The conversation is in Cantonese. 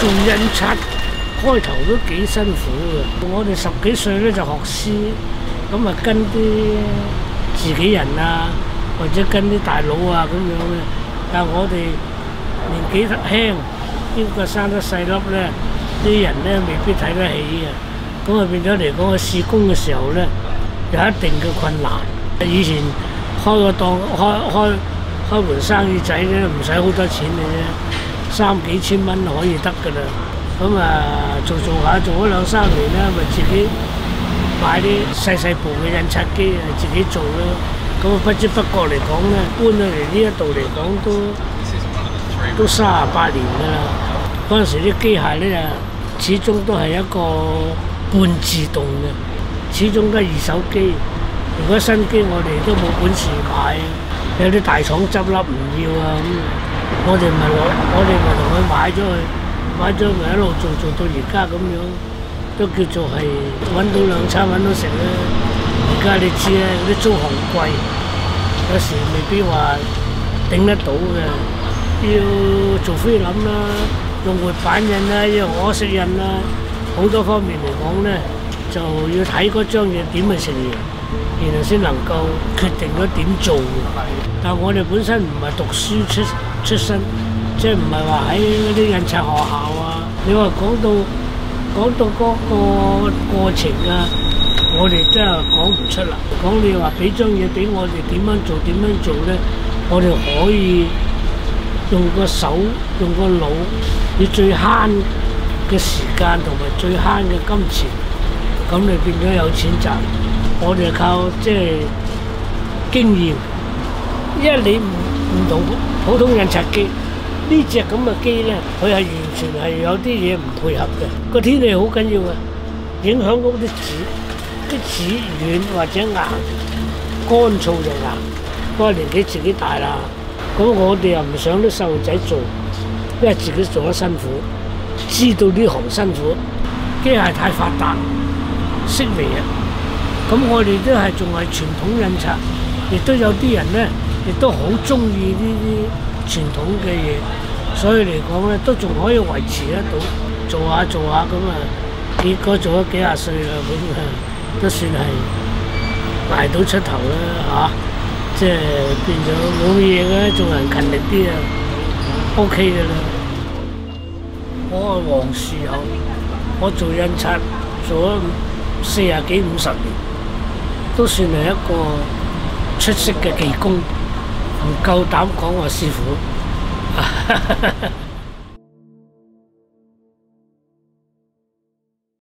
做印刷開頭都幾辛苦嘅。我哋10幾歲咧就學師，咁啊跟啲自己人啊，或者跟啲大佬啊咁樣嘅。但係我哋年紀輕，呢個生得細粒咧，啲人咧未必睇得起嘅。咁啊變咗嚟講，試工嘅時候咧有一定嘅困難。以前開個檔開門生意仔咧，唔使好多錢嘅啫，3幾千蚊可以得㗎啦。咁啊做下做咗2、3年咧，咪自己買啲細部嘅印刷機啊，自己做咯。咁啊不知不覺嚟講咧，搬咗嚟呢一度嚟講都38年㗎啦。嗰陣時啲機械咧始終都係一個半自動嘅，始終都係2手機。如果新機我哋都冇本事買，有啲大廠執笠唔要啊咁，我哋咪同佢買咗咪一路做到而家咁樣，都叫做係揾到2餐揾到食啦。而家你知啦，啲租行貴，有時未必話頂得到嘅，要做菲林啦，用活版印啦，要可惜印啦，好多方面嚟講咧，就要睇嗰張嘢點去成型。然後先能夠決定咗點做。但係我哋本身唔係讀書出身，即係唔係話喺嗰啲印刷學校啊。你話講到嗰個過程啊，我哋真係講唔出啦。講你話俾張嘢俾我哋點樣做咧，我哋可以用個手用個腦，以最慳嘅時間同埋最慳嘅金錢，咁你變咗有錢賺。我哋靠即係經驗，因為你唔同普通印刷機呢隻咁嘅機咧，佢係完全係有啲嘢唔配合嘅。個天氣好緊要嘅，影響嗰啲紙軟或者硬，乾燥就硬。不過年紀自己大啦，咁我哋又唔想啲細路仔做，因為自己做得辛苦，知道呢行辛苦，機械太發達，式微啊。咁我哋都係仲係傳統印刷，亦都有啲人咧，亦都好中意呢啲傳統嘅嘢，所以嚟講咧都仲可以維持得到，做下咁啊，結果做咗幾廿歲啦，咁啊都算係捱到出頭啦嚇，即係變咗冇嘢嘅，做人勤力啲啊 ，OK 嘅啦。我係黃樹友，我做印刷做咗40幾50年。都算係一個出色嘅技工，唔夠膽講我師傅。